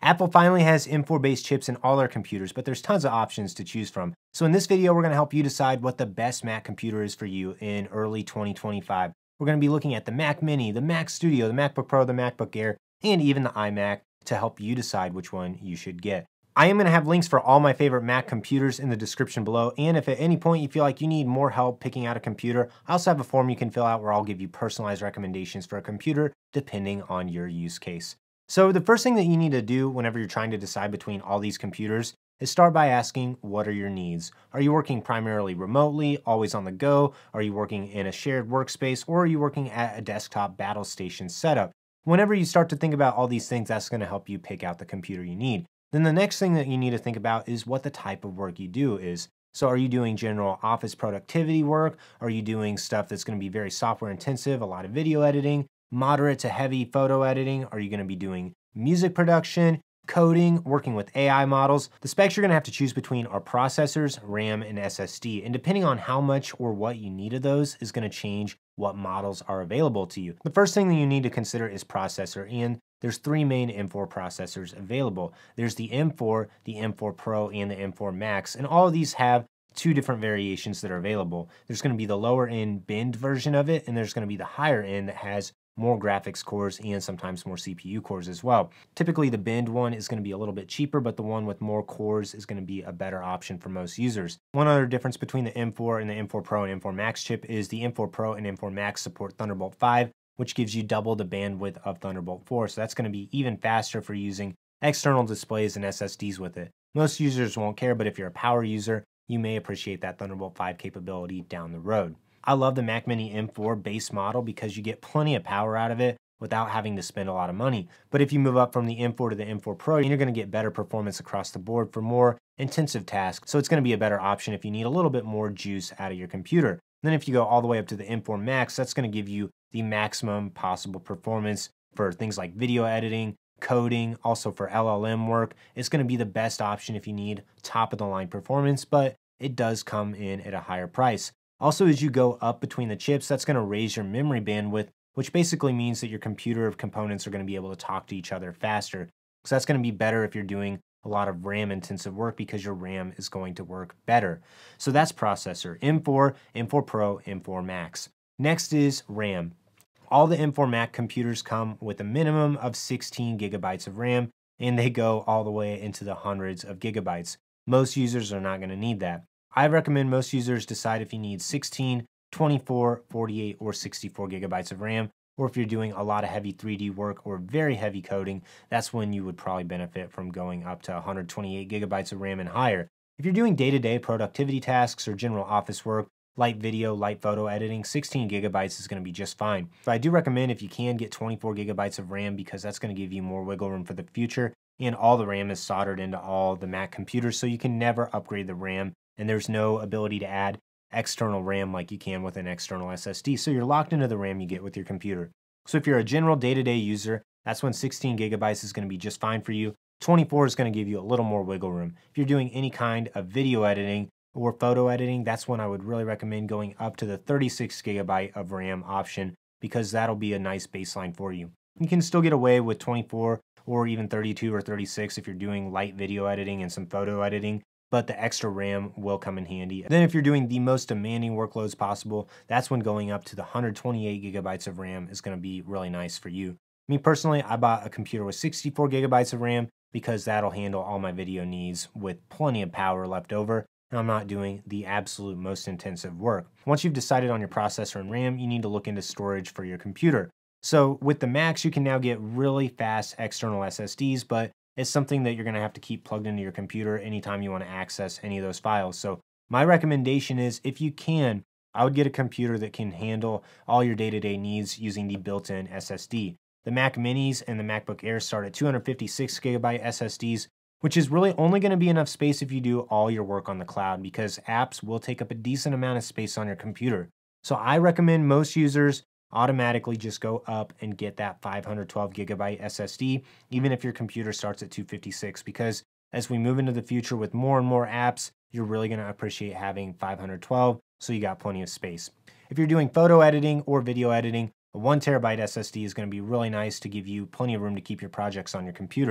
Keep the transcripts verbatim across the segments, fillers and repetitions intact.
Apple finally has M four based chips in all their computers, but there's tons of options to choose from. So in this video, we're going to help you decide what the best Mac computer is for you in early twenty twenty-five. We're going to be looking at the Mac Mini, the Mac Studio, the MacBook Pro, the MacBook Air, and even the iMac to help you decide which one you should get. I am going to have links for all my favorite Mac computers in the description below, and if at any point you feel like you need more help picking out a computer, I also have a form you can fill out where I'll give you personalized recommendations for a computer depending on your use case. So the first thing that you need to do whenever you're trying to decide between all these computers is start by asking, what are your needs? Are you working primarily remotely, always on the go? Are you working in a shared workspace, or are you working at a desktop battle station setup? Whenever you start to think about all these things, that's going to help you pick out the computer you need. Then the next thing that you need to think about is what the type of work you do is. So are you doing general office productivity work? Are you doing stuff that's going to be very software intensive, a lot of video editing, moderate to heavy photo editing? Are you going to be doing music production, coding, working with A I models? The specs you're going to have to choose between are processors, RAM, and S S D. And depending on how much or what you need of those is going to change what models are available to you. The first thing that you need to consider is processor, and there's three main M four processors available. There's the M four, the M four Pro, and the M four Max, and all of these have two different variations that are available. There's going to be the lower end binned version of it, and there's going to be the higher end that has more graphics cores and sometimes more C P U cores as well. Typically the binned one is going to be a little bit cheaper, but the one with more cores is going to be a better option for most users. One other difference between the M four and the M four Pro and M four Max chip is the M four Pro and M four Max support Thunderbolt five, which gives you double the bandwidth of Thunderbolt four. So that's going to be even faster for using external displays and S S Ds with it. Most users won't care, but if you're a power user, you may appreciate that Thunderbolt five capability down the road. I love the Mac Mini M four base model because you get plenty of power out of it without having to spend a lot of money. But if you move up from the M four to the M four Pro, you're going to get better performance across the board for more intensive tasks. So it's going to be a better option if you need a little bit more juice out of your computer. Then if you go all the way up to the M four Max, that's going to give you the maximum possible performance for things like video editing, coding, also for L L M work. It's going to be the best option if you need top of the line performance, but it does come in at a higher price. Also, as you go up between the chips, that's going to raise your memory bandwidth, which basically means that your computer components are going to be able to talk to each other faster. So that's going to be better if you're doing a lot of RAM intensive work because your RAM is going to work better. So that's processor, M four, M four Pro, M four Max. Next is RAM. All the M four Mac computers come with a minimum of sixteen gigabytes of RAM, and they go all the way into the hundreds of gigabytes. Most users are not going to need that. I recommend most users decide if you need sixteen, twenty-four, forty-eight, or sixty-four gigabytes of RAM, or if you're doing a lot of heavy three D work or very heavy coding, that's when you would probably benefit from going up to one hundred twenty-eight gigabytes of RAM and higher. If you're doing day-to-day productivity tasks or general office work, light video, light photo editing, sixteen gigabytes is going to be just fine. But I do recommend if you can get twenty-four gigabytes of RAM because that's going to give you more wiggle room for the future, and all the RAM is soldered into all the Mac computers, so you can never upgrade the RAM. And there's no ability to add external RAM like you can with an external S S D. So you're locked into the RAM you get with your computer. So if you're a general day-to-day user, that's when sixteen gigabytes is going to be just fine for you. twenty-four is going to give you a little more wiggle room. If you're doing any kind of video editing or photo editing, that's when I would really recommend going up to the thirty-six gigabyte of RAM option because that'll be a nice baseline for you. You can still get away with twenty-four or even thirty-two or thirty-six if you're doing light video editing and some photo editing, but the extra RAM will come in handy. Then if you're doing the most demanding workloads possible, that's when going up to the one hundred twenty-eight gigabytes of RAM is going to be really nice for you. Me personally, I bought a computer with sixty-four gigabytes of RAM because that'll handle all my video needs with plenty of power left over, and I'm not doing the absolute most intensive work. Once you've decided on your processor and RAM, you need to look into storage for your computer. So with the Max, you can now get really fast external S S Ds, but it's something that you're going to have to keep plugged into your computer anytime you want to access any of those files. So my recommendation is, if you can, I would get a computer that can handle all your day-to-day needs using the built-in S S D. The Mac Minis and the MacBook Air start at two hundred fifty-six gigabyte S S Ds, which is really only going to be enough space if you do all your work on the cloud because apps will take up a decent amount of space on your computer. So I recommend most users automatically just go up and get that five hundred twelve gigabyte S S D, even if your computer starts at two fifty-six, because as we move into the future with more and more apps, you're really going to appreciate having five hundred twelve, so you got plenty of space. If you're doing photo editing or video editing, a one terabyte S S D is going to be really nice to give you plenty of room to keep your projects on your computer.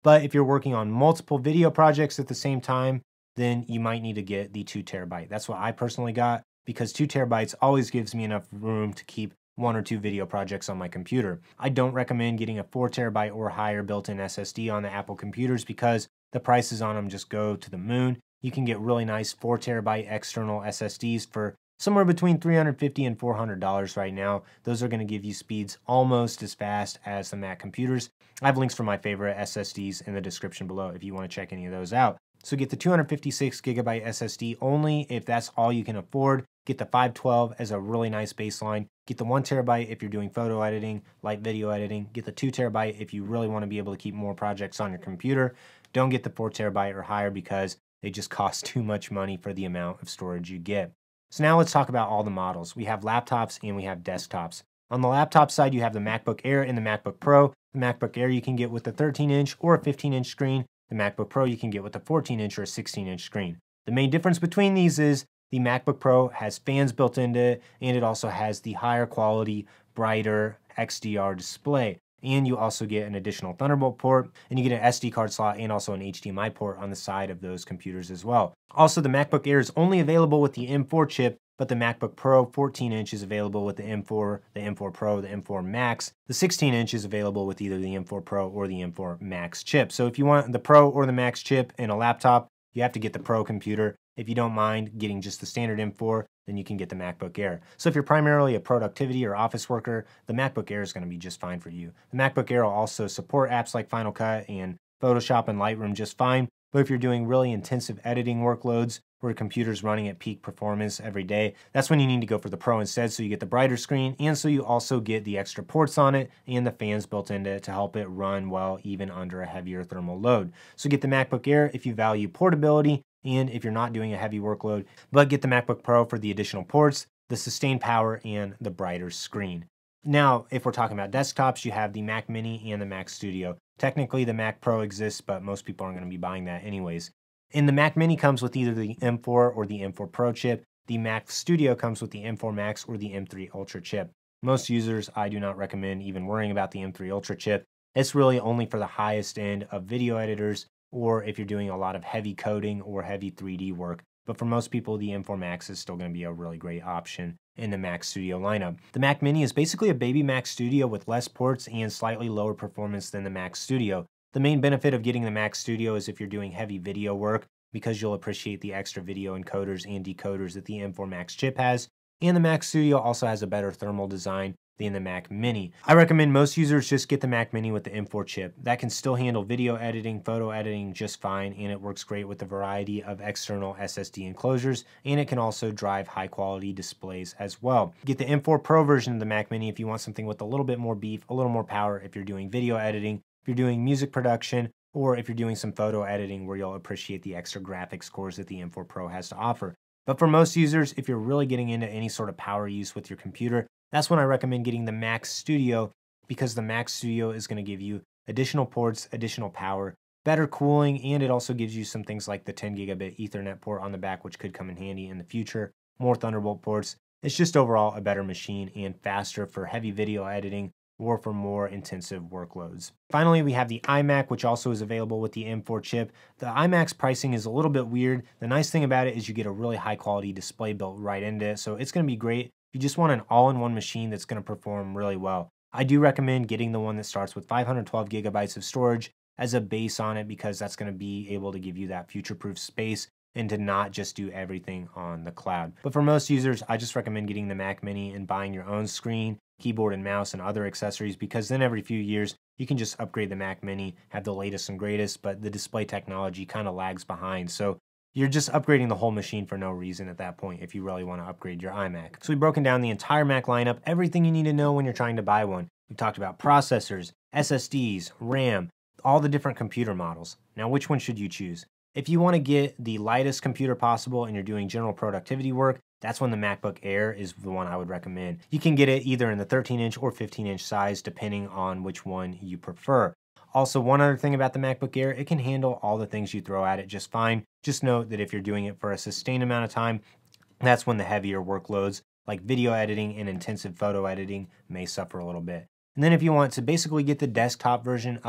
But if you're working on multiple video projects at the same time, then you might need to get the two terabyte. That's what I personally got, because two terabytes always gives me enough room to keep one or two video projects on my computer. I don't recommend getting a four terabyte or higher built-in S S D on the Apple computers because the prices on them just go to the moon. You can get really nice four terabyte external S S Ds for somewhere between three hundred fifty dollars and four hundred dollars right now. Those are going to give you speeds almost as fast as the Mac computers. I have links for my favorite S S Ds in the description below if you want to check any of those out. So get the two hundred fifty-six gigabyte S S D only if that's all you can afford. Get the five twelve as a really nice baseline. Get the one terabyte if you're doing photo editing, light video editing. Get the two terabyte if you really want to be able to keep more projects on your computer. Don't get the four terabyte or higher because they just cost too much money for the amount of storage you get. So now let's talk about all the models. We have laptops and we have desktops. On the laptop side, you have the MacBook Air and the MacBook Pro. The MacBook Air you can get with a thirteen inch or a fifteen inch screen. The MacBook Pro you can get with a fourteen inch or a sixteen inch screen. The main difference between these is the MacBook Pro has fans built into it, and it also has the higher quality, brighter X D R display. And you also get an additional Thunderbolt port, and you get an S D card slot and also an H D M I port on the side of those computers as well. Also, the MacBook Air is only available with the M four chip, but the MacBook Pro fourteen inch is available with the M four, the M four Pro, the M four Max. The sixteen inch is available with either the M four Pro or the M four Max chip. So if you want the Pro or the Max chip in a laptop, you have to get the Pro computer. If you don't mind getting just the standard M four, then you can get the MacBook Air. So if you're primarily a productivity or office worker, the MacBook Air is going to be just fine for you. The MacBook Air will also support apps like Final Cut and Photoshop and Lightroom just fine. But if you're doing really intensive editing workloads where your computer's running at peak performance every day, that's when you need to go for the Pro instead, so you get the brighter screen, and so you also get the extra ports on it and the fans built into it to help it run well even under a heavier thermal load. So get the MacBook Air if you value portability and if you're not doing a heavy workload, but get the MacBook Pro for the additional ports, the sustained power, and the brighter screen. Now, if we're talking about desktops, you have the Mac Mini and the Mac Studio. Technically, the Mac Pro exists, but most people aren't going to be buying that anyways. And the Mac Mini comes with either the M four or the M four Pro chip. The Mac Studio comes with the M four Max or the M three Ultra chip. Most users, I do not recommend even worrying about the M three Ultra chip. It's really only for the highest end of video editors, or if you're doing a lot of heavy coding or heavy three D work. But for most people, the M four Max is still going to be a really great option in the Mac Studio lineup. The Mac Mini is basically a baby Mac Studio with less ports and slightly lower performance than the Mac Studio. The main benefit of getting the Mac Studio is if you're doing heavy video work, because you'll appreciate the extra video encoders and decoders that the M four Max chip has. And the Mac Studio also has a better thermal design than the Mac Mini. I recommend most users just get the Mac Mini with the M four chip. That can still handle video editing, photo editing just fine, and it works great with a variety of external S S D enclosures, and it can also drive high quality displays as well. Get the M four Pro version of the Mac Mini if you want something with a little bit more beef, a little more power if you're doing video editing, if you're doing music production, or if you're doing some photo editing where you'll appreciate the extra graphics cores that the M four Pro has to offer. But for most users, if you're really getting into any sort of power use with your computer, that's when I recommend getting the Mac Studio, because the Mac Studio is going to give you additional ports, additional power, better cooling, and it also gives you some things like the ten gigabit Ethernet port on the back, which could come in handy in the future, more Thunderbolt ports. It's just overall a better machine and faster for heavy video editing or for more intensive workloads. Finally, we have the iMac, which also is available with the M four chip. The iMac's pricing is a little bit weird. The nice thing about it is you get a really high quality display built right into it, so it's going to be great if you just want an all-in-one machine that's going to perform really well. I do recommend getting the one that starts with five hundred twelve gigabytes of storage as a base on it, because that's going to be able to give you that future-proof space and to not just do everything on the cloud. But for most users, I just recommend getting the Mac Mini and buying your own screen, keyboard and mouse, and other accessories, because then every few years you can just upgrade the Mac Mini, have the latest and greatest, but the display technology kind of lags behind. So you're just upgrading the whole machine for no reason at that point if you really want to upgrade your iMac. So we've broken down the entire Mac lineup, everything you need to know when you're trying to buy one. We've talked about processors, S S Ds, RAM, all the different computer models. Now, which one should you choose? If you want to get the lightest computer possible and you're doing general productivity work, that's when the MacBook Air is the one I would recommend. You can get it either in the thirteen inch or fifteen inch size, depending on which one you prefer. Also, one other thing about the MacBook Air, it can handle all the things you throw at it just fine. Just note that if you're doing it for a sustained amount of time, that's when the heavier workloads like video editing and intensive photo editing may suffer a little bit. And then if you want to basically get the desktop version of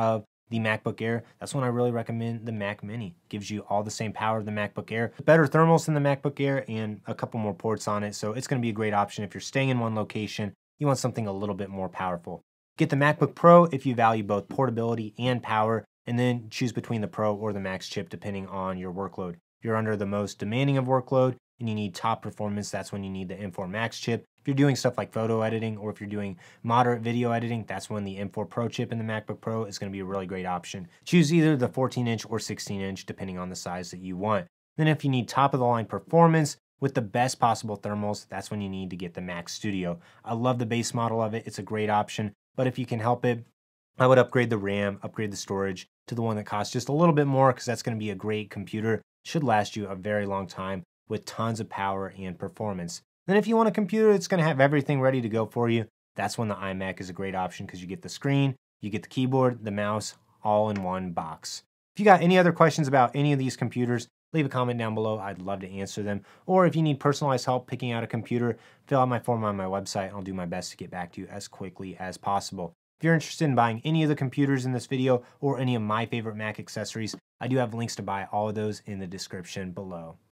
the MacBook Air, that's when I really recommend the Mac Mini. Gives you all the same power of the MacBook Air, better thermals than the MacBook Air, and a couple more ports on it. So it's going to be a great option if you're staying in one location, you want something a little bit more powerful. Get the MacBook Pro if you value both portability and power, and then choose between the Pro or the Max chip depending on your workload. If you're under the most demanding of workload and you need top performance, that's when you need the M four Max chip. If you're doing stuff like photo editing, or if you're doing moderate video editing, that's when the M four Pro chip in the MacBook Pro is going to be a really great option. Choose either the fourteen inch or sixteen inch depending on the size that you want. Then if you need top of the line performance with the best possible thermals, that's when you need to get the Mac Studio. I love the base model of it. It's a great option, but if you can help it, I would upgrade the RAM, upgrade the storage to the one that costs just a little bit more, because that's going to be a great computer. Should last you a very long time with tons of power and performance. Then if you want a computer that's going to have everything ready to go for you, that's when the iMac is a great option, because you get the screen, you get the keyboard, the mouse, all in one box. If you got any other questions about any of these computers, leave a comment down below. I'd love to answer them. Or if you need personalized help picking out a computer, fill out my form on my website, and I'll do my best to get back to you as quickly as possible. If you're interested in buying any of the computers in this video or any of my favorite Mac accessories, I do have links to buy all of those in the description below.